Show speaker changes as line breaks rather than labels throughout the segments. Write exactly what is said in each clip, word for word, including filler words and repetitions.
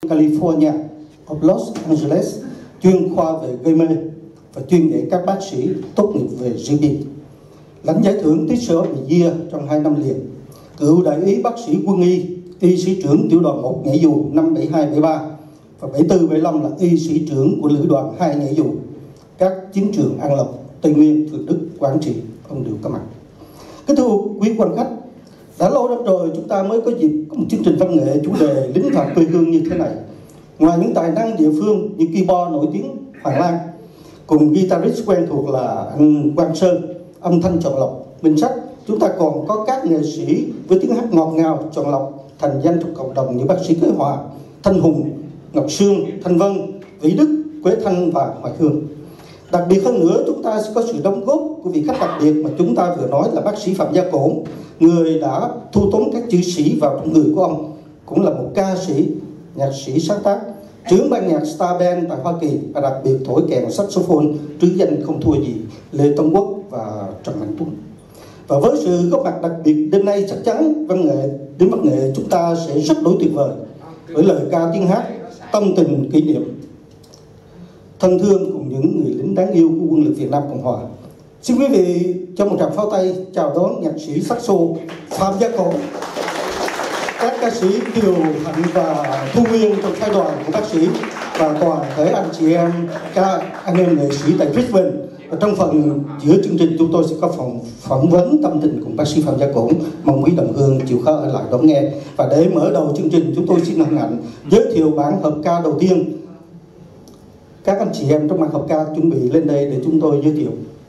California of Los Angeles, chuyên khoa về gây mê và chuyên dạy các bác sĩ tốt nghiệp về giê pê. Lãnh giải thưởng Teacher of the Year trong hai năm liền. Cựu đại úy bác sĩ quân y, y sĩ trưởng tiểu đoàn một nhảy dù năm bảy hai bảy ba và bảy tư bảy lăm là y sĩ trưởng của lữ đoàn hai nhảy dù các chiến trường An Lộc, Tây Nguyên, Thượng Đức, Quảng Trị, ông đều có mặt. Kính thưa quý quan khách, đã lâu lắm rồi chúng ta mới có dịp có một chương trình văn nghệ chủ đề lính thoạt quê hương như thế này. Ngoài những tài năng địa phương như keyboard nổi tiếng Hoàng Lan, cùng guitarist quen thuộc là anh Quang Sơn, âm thanh chọn lọc Minh Sách, chúng ta còn có các nghệ sĩ với tiếng hát ngọt ngào chọn lọc thành danh trong cộng đồng như bác sĩ Quế Hòa, Thanh Hùng, Ngọc Sương, Thanh Vân, Vĩ Đức, Quế Thanh và Hoài Hương. Đặc biệt hơn nữa, chúng ta sẽ có sự đóng góp của vị khách đặc biệt mà chúng ta vừa nói là bác sĩ Phạm Gia Cổn, người đã thu tóm các chữ sĩ vào trong người của ông, cũng là một ca sĩ, nhạc sĩ sáng tác, trưởng ban nhạc Star Band tại Hoa Kỳ và đặc biệt thổi kèn saxophone trứ danh không thua gì Lê Tông Quốc và Trần Mạnh Tuấn. Và với sự góp mặt đặc biệt đêm nay, chắc chắn văn nghệ đến văn nghệ chúng ta sẽ rất đối tuyệt vời với lời ca tiếng hát tâm tình kỷ niệm thân thương cùng những người lính đáng yêu của quân lực Việt Nam Cộng Hòa. Xin quý vị cho một tràng pháo tay chào đón nhạc sĩ saxo Phạm Gia Cổn, các ca sĩ Kiều Hạnh và Thu Nguyên trong phái đoàn của bác sĩ và toàn thể anh chị em ca anh em nghệ sĩ tại Brisbane. Và trong phần giữa chương trình chúng tôi sẽ có phòng phỏng vấn tâm tình cùng bác sĩ Phạm Gia Cổn, mong quý đồng hương chịu khó ở lại đón nghe. Và để mở đầu chương trình, chúng tôi xin hân hạnh giới thiệu bản hợp ca đầu tiên. Các anh chị em trong ban hợp ca chuẩn bị lên đây để chúng tôi giới thiệu.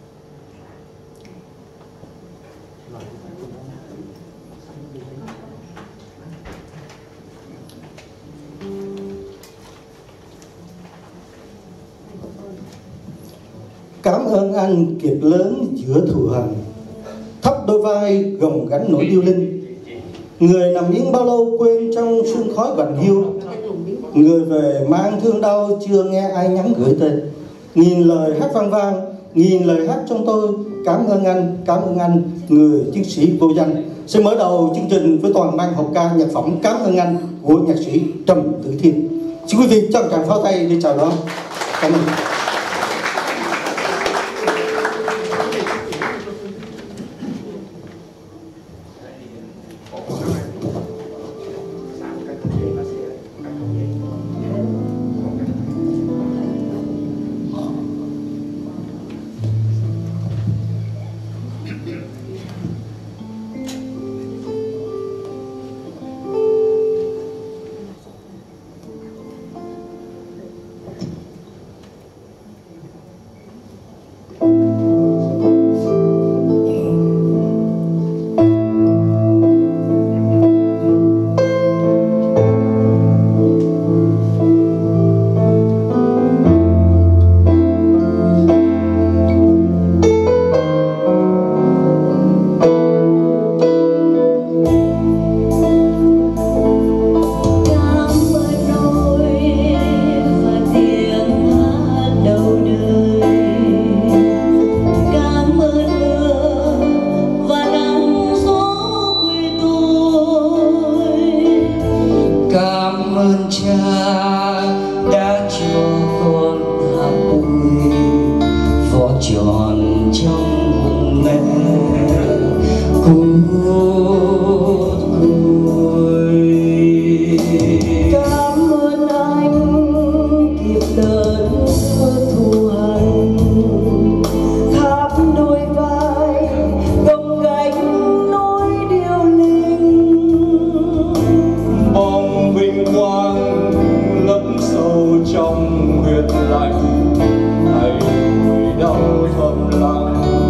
Cảm ơn anh kiệt lớn giữa thù hằn, thấp đôi vai gồng gánh nỗi điêu linh. Người nằm yên bao lâu quên trong sương khói vành hiu. Người về mang thương đau chưa nghe ai nhắn gửi tên. Nghìn lời hát vang vang, nghìn lời hát trong tôi. Cảm ơn anh, cảm ơn anh, người chiến sĩ vô danh. Sẽ mở đầu chương trình với toàn ban học ca nhạc phẩm Cảm ơn anh của nhạc sĩ Trầm Tử Thiên. Xin quý vị cho một tràng pháo tay để chào đón. Cảm ơn.
Trong huyết lạnh hay đau thầm lặng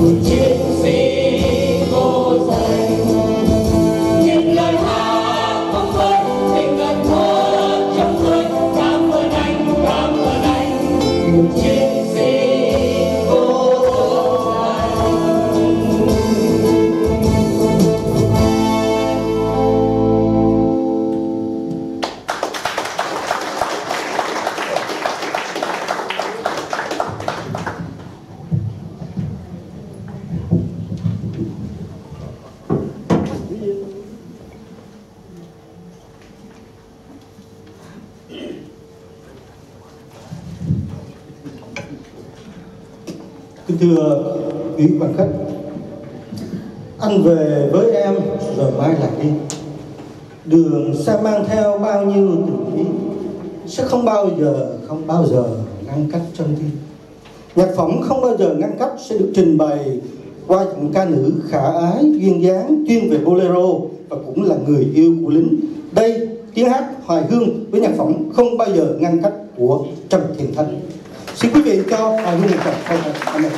Kính thưa quý quan khách, anh về với em rồi mai lại đi. Đường sẽ mang theo bao nhiêu tình ý, sẽ không bao giờ, không bao giờ ngăn cách chân tim. Nhạc phẩm không bao giờ ngăn cách sẽ được trình bày qua những ca nữ khả ái, duyên dáng, chuyên về bolero và cũng là người yêu của lính. Đây, tiếng hát hoài hương với nhạc phẩm không bao giờ ngăn cách của Trần Thiện Thanh. Xin quý vị cho hoài hương một tràng pháo tay.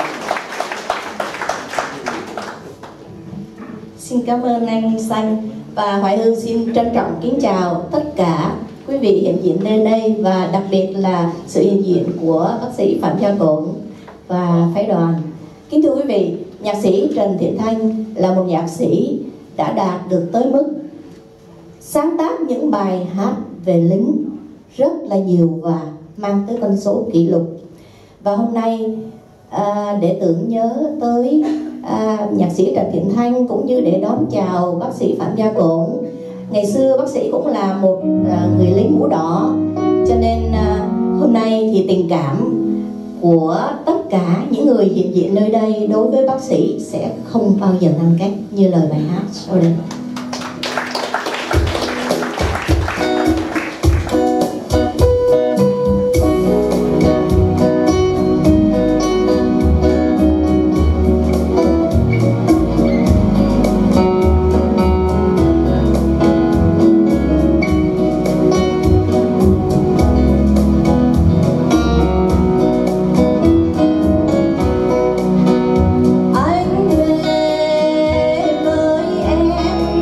Xin cảm ơn anh Xanh và Hoài Hương xin trân trọng kính chào tất cả quý vị hiện diện nơi đây và đặc biệt là sự hiện diện của bác sĩ Phạm Gia Cổn và phái đoàn. Kính thưa quý vị, nhạc sĩ Trần Thiện Thanh là một nhạc sĩ đã đạt được tới mức sáng tác những bài hát về lính rất là nhiều và mang tới con số kỷ lục. Và hôm nay à, để tưởng nhớ tới à, nhạc sĩ Trần Thiện Thanh cũng như để đón chào bác sĩ Phạm Gia Cổn. Ngày xưa bác sĩ cũng là một à, người lính mũ đỏ, cho nên à, hôm nay thì tình cảm của tất cả những người hiện diện nơi đây đối với bác sĩ sẽ không bao giờ ngăn cách như lời bài hát sau đây.
Anh về với em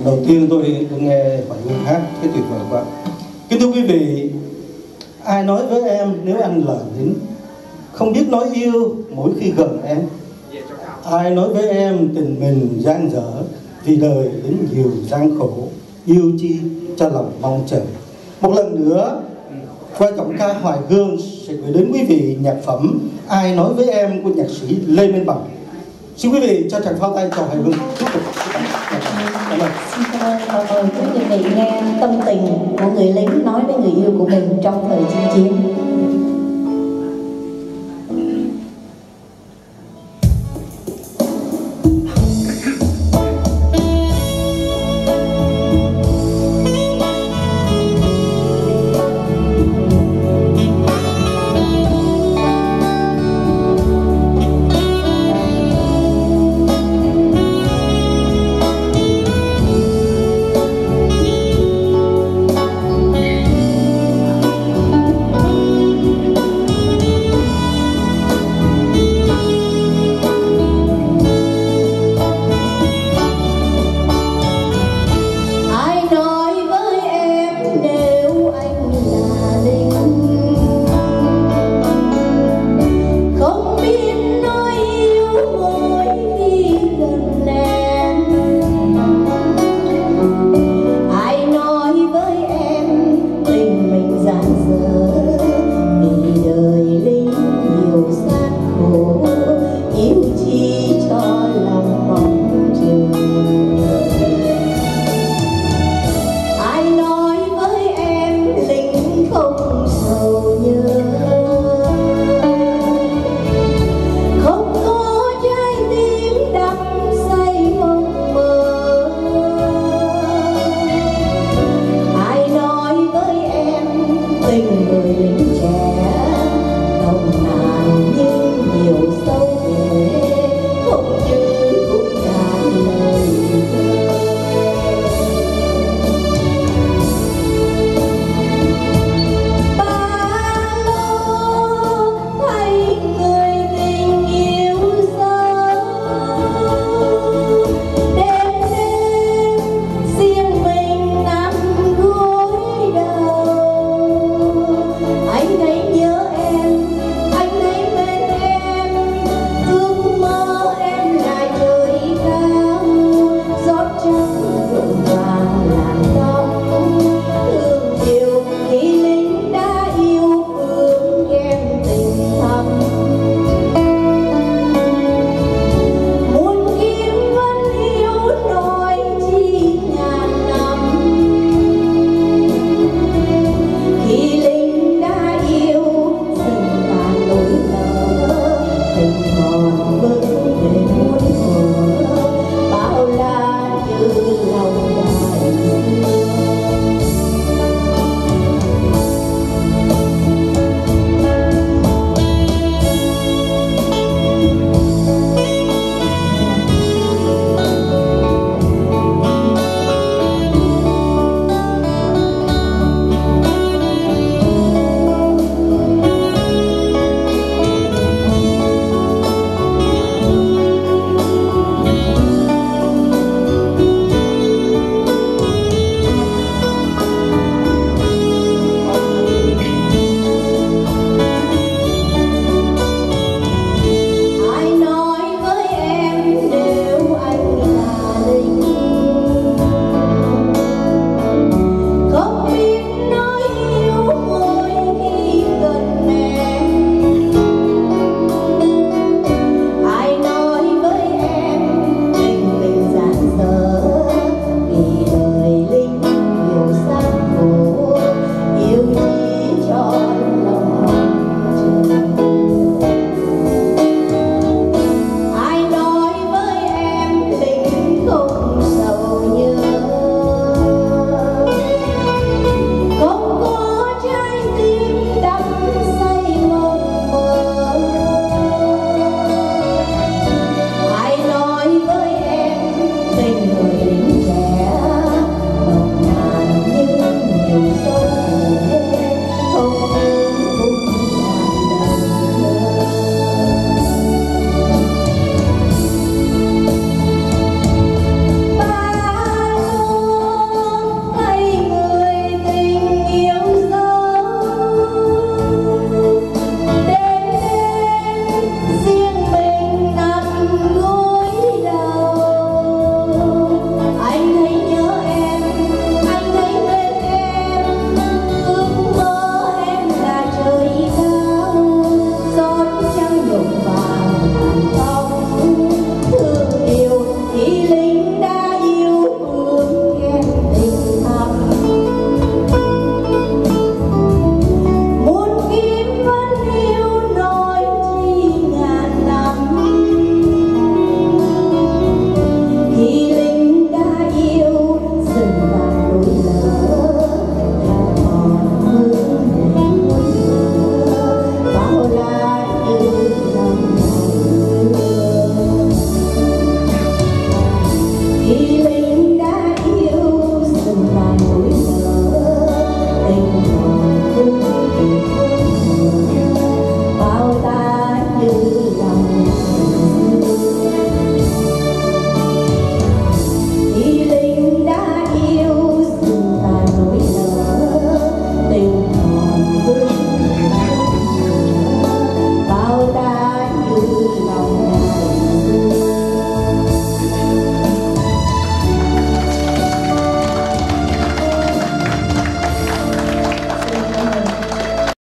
đầu tiên tôi được nghe Hoài Hương hát cái tuyệt vời quá. Kính thưa quý vị, ai nói với em nếu anh là lính, không biết nói yêu mỗi khi gần em. Ai nói với em tình mình gian dở, vì đời đến nhiều gian khổ, yêu chi cho lòng mong chờ. Một lần nữa, qua giọng ca Hoài Hương sẽ gửi đến quý vị nhạc phẩm Ai nói với em của nhạc sĩ Lê Minh Bằng. Xin quý vị cho tràng pháo tay cho Hoài Hương tiếp tục.
Xin cảm ơn quý vị nghe tâm tình của người lính nói với người yêu của mình trong thời chinh chiến.